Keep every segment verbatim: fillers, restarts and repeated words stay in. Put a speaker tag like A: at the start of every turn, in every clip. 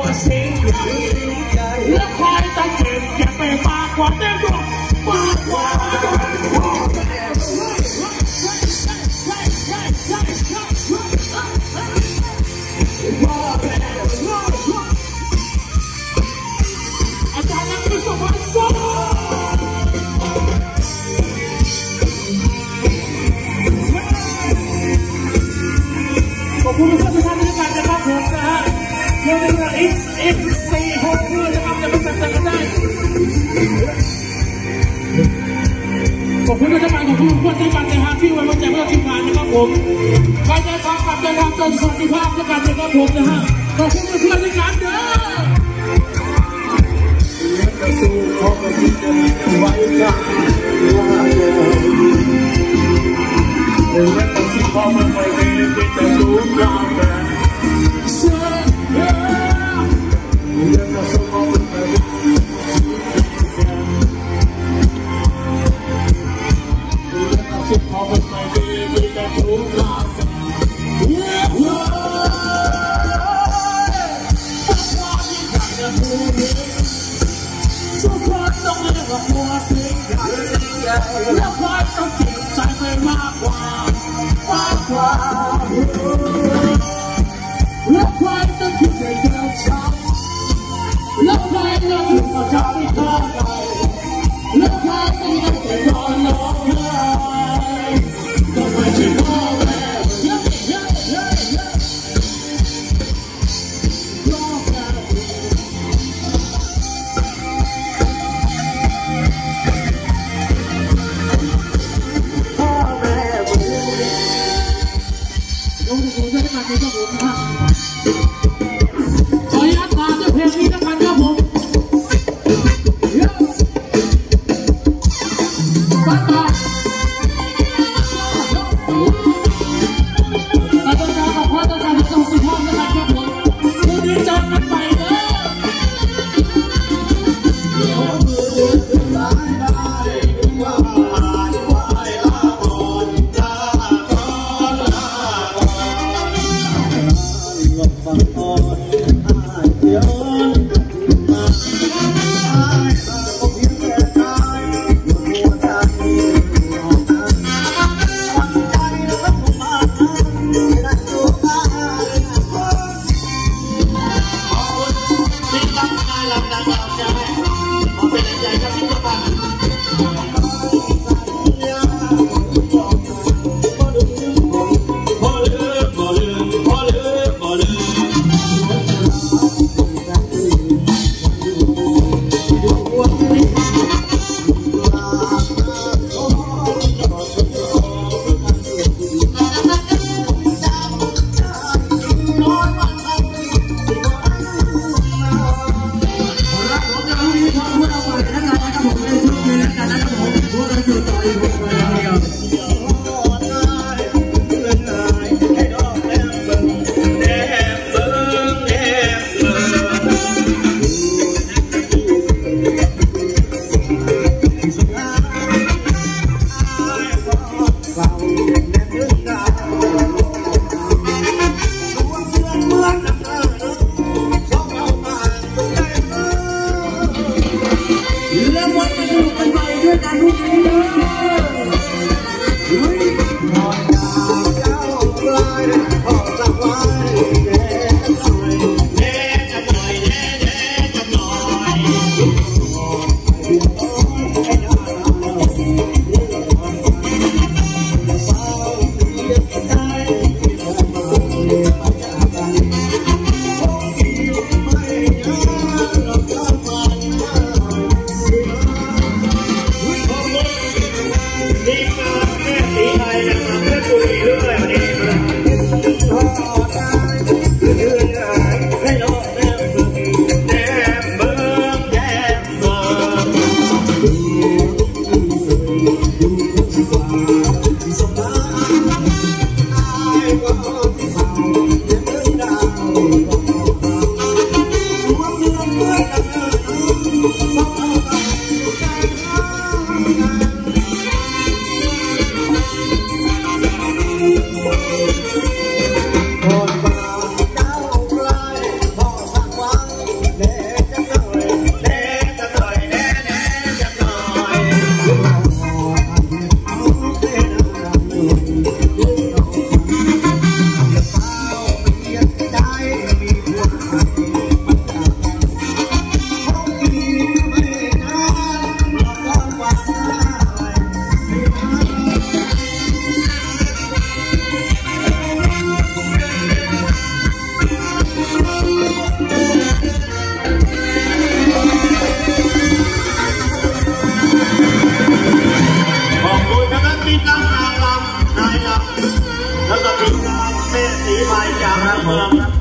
A: เสียงใหญ่และใครต้องเจ็บอย่าไปมากกว่าเดิมมากกว่าอาจารย์นักวิศวกรสอนขอบคุณทุกท่านทุกท่านที่มานะครับผมนะฮะเดี๋ยวนี้เราอีกอีกสี่หกเดือนนะครับจะมาจัดกันได้ขอบคุณทุกท่านขอบคุณทุกคนที่มาในฮาที่ไว้วางใจเพื่อทีมงานนะครับผมใครจะทำกับจะทำจนสวัสดิภาพด้วยกันนะครับผมนะฮะขอบคุณเพื่อนๆในการเด้อจะสู้ขอให้ดีจะมีไว้กันว่าเดี๋ยวจะต้องสู้ขอให้ไม่ดีจะรู้กลางแดนเสียเดี๋ยวจะสู้ขอให้ไม่ดีขอเป็นไม่ดีไม่ได้ถูกลากันเย้เย้พวกว่ายิ่งใหญ่นะผู้นี้ทุกคนต้องเรียกว่าหัวเสียงใหญ่และใครต้องเจ็บใจไปมากกว่ามากกว่าและใครต้องคิดในเรื่องช้ำและใครต้องคิดว่าจะไม่ทำไรและใครต้องยังแต่รอร้องไห้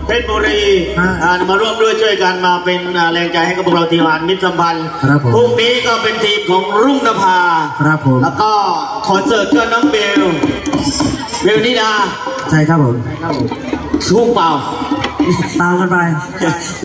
B: เพชรบุรีมาร่วมด้วยช่วยกันมาเป็นแรงใจให้กับพวกเราทีมงานมิตรสัมพันธ์พรุ่งนี้ก็เป็นทีมของรุ่งนภาแล้วก็คอนเสิร์ตก็น้องเบลเบลนิดา
C: ใช่ครับผม
B: ทุ่งเปล่า
C: เปล่ากันไป